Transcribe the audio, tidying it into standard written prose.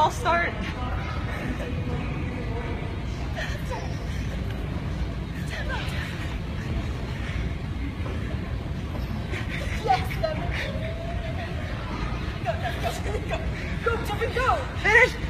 false start. Yes, Devin. Go, go, go, go, Devin, go. Finish.